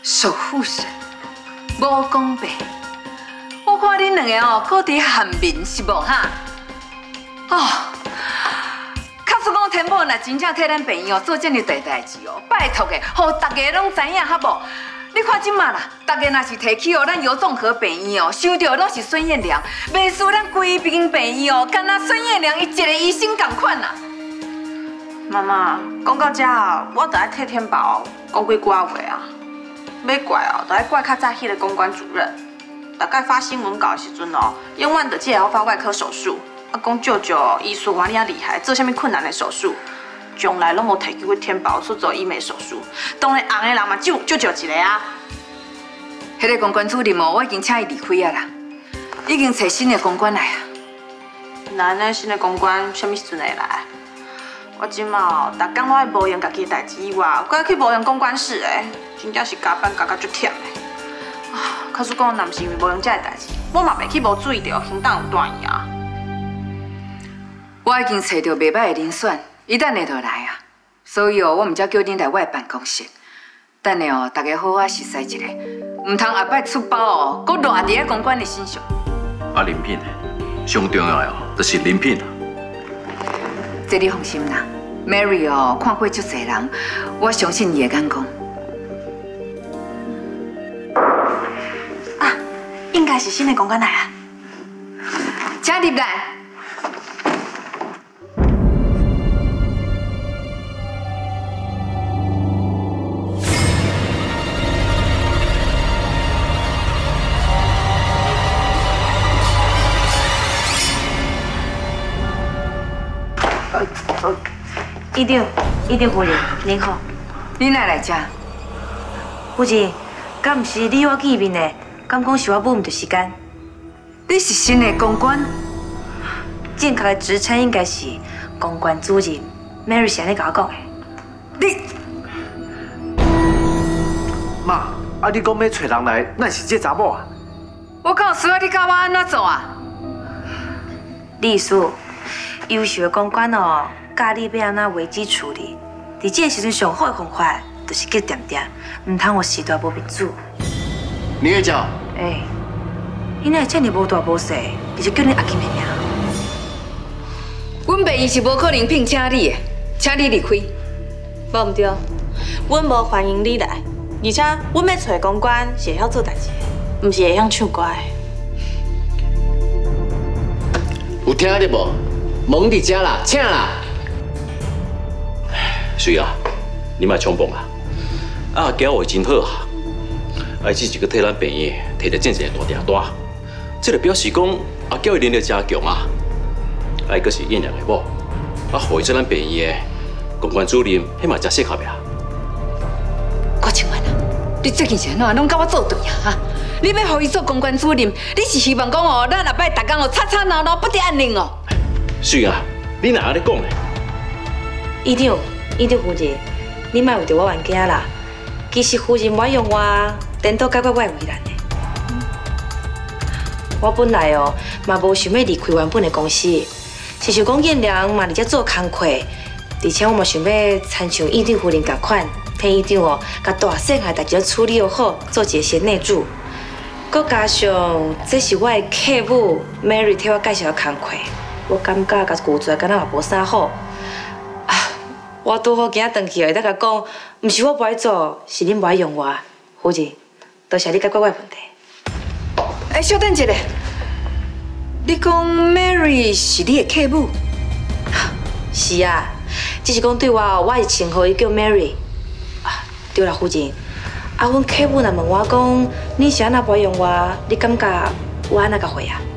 守护神，武功白，我看恁两个哦，搁伫汉民是无哈？哦，卡说讲天宝若真正替咱病院哦做这么大代志哦，拜托的，互大家拢知影哈无？你看即马啦，大家若是提起哦，咱尤综合病院哦，收到拢是孙彦良，袂输咱规边病院哦，敢若孙彦良伊一个医生共款啦。 妈妈，讲到这啊，我得爱替天宝讲几句话啊。要怪哦，就爱怪较早迄个公关主任。大概发新闻稿的时阵哦，永远就只会晓发外科手术，啊，讲舅舅医术偌尔啊厉害，做啥物困难的手术，从来拢无提及过天宝去做医美手术。当然，红的人嘛，只有舅舅一个啊。 迄个公关主任哦，我已经请伊离开啊啦，已经找新的公关来啊。 那安尼新的公关什么时阵会来？我即马哦，逐工拢爱无用家己的代志以外，搁爱去无用公关室诶，真正是加班加到足忝的。啊，可是讲，若毋是因为无用这个代志，我嘛袂去无注意到行当有断去啊。 我已经找到袂歹的人选，伊等下就来啊。所以哦，我毋才叫恁来我的办公室，等下哦，大家好好熟悉一下，唔通后摆出包哦，搁赖伫咧公关的身上。 啊，人品上重要的哦，就是人品啊。 这你放心啦 ，Mary 哦，看过足侪人，我相信伊的眼光。 啊，应该是新的公关来啊， 请入来。 医长夫人，您好。 你哪来遮？ 夫人，敢毋是你我见面的？敢讲是我母唔对时间？ 你是新的公关？ 正确的职称应该是公关主任。Mary 是安尼甲我讲的。 你妈，啊你讲要找人来，那是这查某啊？ 我敢有需要你教我安怎做啊？ 丽叔，优秀的公关哦，教你要安怎危机处理。伫这个时阵上好的方法，就是叫点点，唔通有时代无民主。 林月娇， 你哪会这么无大无小，直接叫你阿金的名？ 阮病院是无可能聘请你的，请你离开。 无唔对，阮无欢迎你来，而且阮要找公关是会晓做代志的，唔是会晓唱歌的。 有听得无？门伫遮啦，请啦。 水啊，你莫冲动啊！啊，交话真好啊！啊，只是个替咱病院摕着真正大订单，这就表示讲啊，叫伊能力加强啊！啊，佫是燕良的某，啊，互伊做咱病院的公关主任，迄嘛真适合呀！ 郭清源啊，你最近是安怎拢甲我作对啊？哈！你要互伊做公关主任，你是希望讲哦，咱后摆逐工哦吵吵闹闹，不得安宁哦？ 水啊，你哪安尼讲呢？ 医长夫人，你莫为着我冤家啦。其实夫人我用我颠倒解决我的为难的。我本来哦嘛无想要离开原本的公司，是想讲燕良嘛伫遮做工课，而且我嘛想要参像医长夫人共款，替医长哦甲大细项代志处理好，做一个贤内助。佮加上这是我的客户 Mary 替我介绍的工课，我感觉甲拒绝敢若嘛无啥好。我拄好今仔回去，会当甲讲，毋是我不爱做，是恁不爱用我。夫人，多谢你解决我的问题。 稍等一下，你讲 Mary 是你的客户？ 是啊，只是讲对我，我是称呼伊叫 Mary。对啦，夫人，阮客户若问我讲，你是安那不爱用我，你感觉我安那甲回啊？